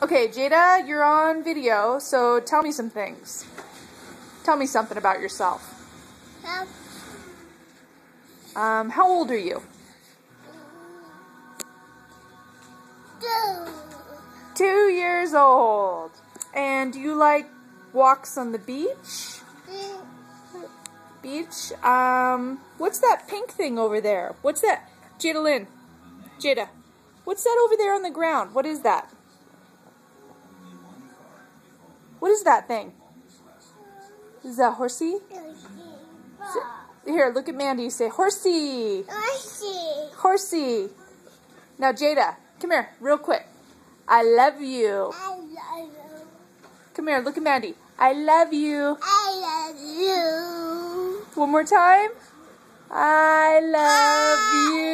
Okay, Jada, you're on video, so tell me some things. Tell me something about yourself. How old are you? 2 years old. And do you like walks on the beach? Beach? What's that pink thing over there? What's that? Jada Lynn. Jada. What's that over there on the ground? What is that? What is that thing? Is that horsey? Here, look at Mandy. Say horsey. Horsey. Horsey. Now, Jada, come here, real quick. I love you. I love you. Come here, look at Mandy. I love you. I love you. One more time. I love you.